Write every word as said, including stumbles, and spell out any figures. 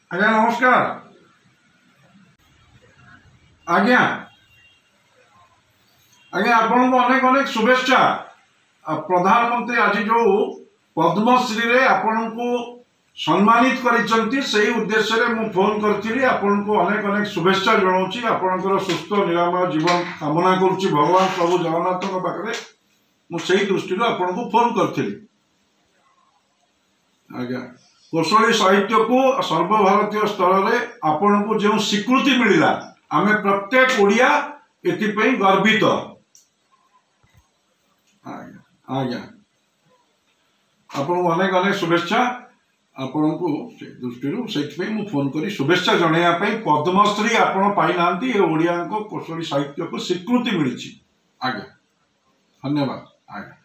आज्ञा नमस्कार। आज्ञा आज्ञा आपण को अनेक अनेक शुभेच्छा। प्रधानमंत्री आज जो पद्मश्री रे आपण को सम्मानित करिसंती सेही उद्देश्य रे मु फोन करथिली। आपण को अनेक अनेक शुभेच्छा जणाउची। आपणकर सुस्थ निरामय जीवन कामना करूची भगवान प्रभु जगन्नाथ को पाखरे मु सेही दृष्टि आपण को फोन करथिली। आज्ञा कोशली साहित्य को सर्वभारतीय स्तर रे आपण को जो स्वीकृति मिलिला आमे प्रत्येक ओडिया एथिपई गर्वित। आज्ञा आज्ञा आपण को अनेक अनेक शुभेच्छा। आपण को दृष्टि से मु फोन करी शुभेच्छा जणाइया पद्मश्री आपण पाई नांती ए ओडिया को कोशली साहित्य को स्वीकृति मिली। आज्ञा धन्यवाद। आज्ञा।